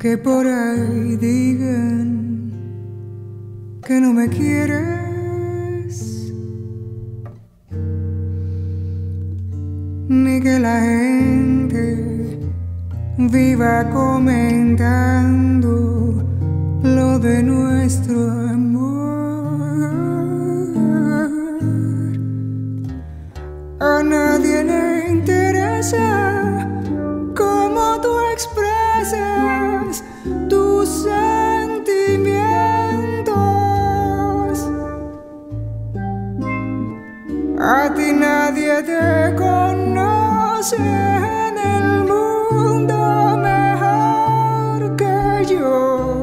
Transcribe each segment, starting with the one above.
que por ahí digan que no me quieres, ni que la gente viva comentando lo de nuestro amor. A nadie le interesa cómo tú expresas tus sentimientos. A ti nadie te conoce en el mundo mejor que yo.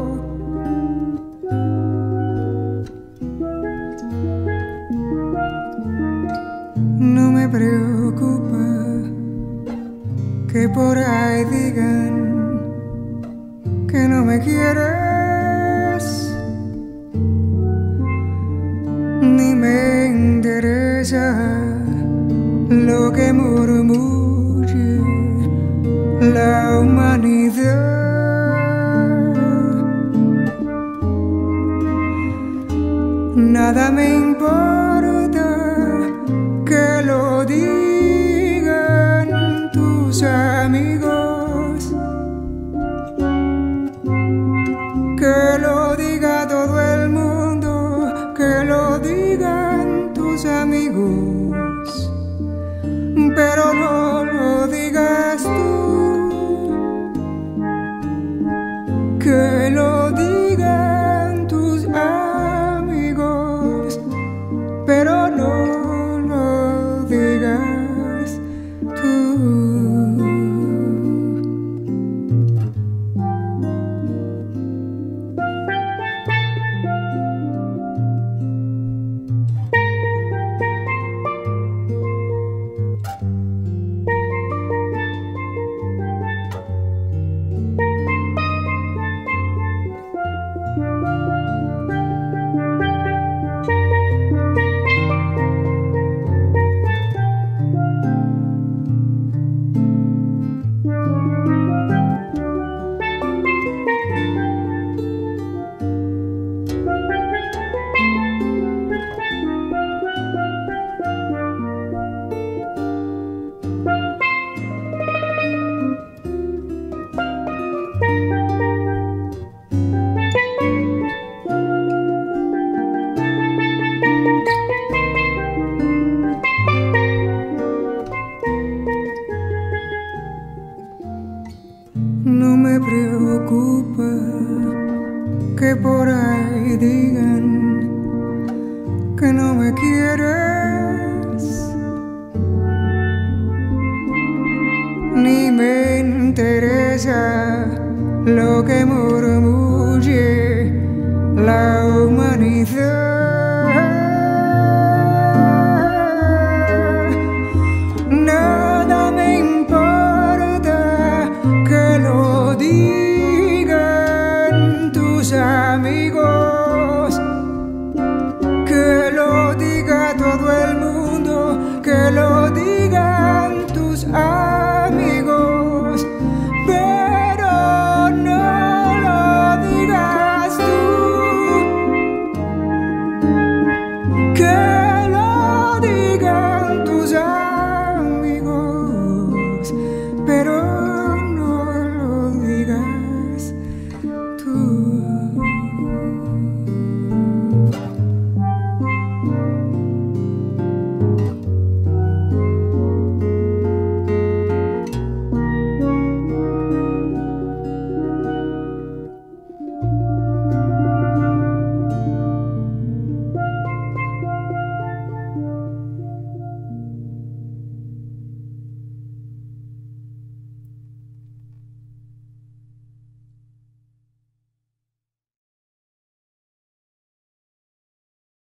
No me preocupa que por ahí digan que no me quieres, ni me interesa lo que murmure la humanidad. Nada me importa que lo digan tus amigos, que lo diga todo el mundo, que lo digan tus amigos, pero no lo digas tú, que lo digan tus amigos, pero no lo digas tú. No me preocupa que por ahí digan que no me quieres, ni me interesa lo que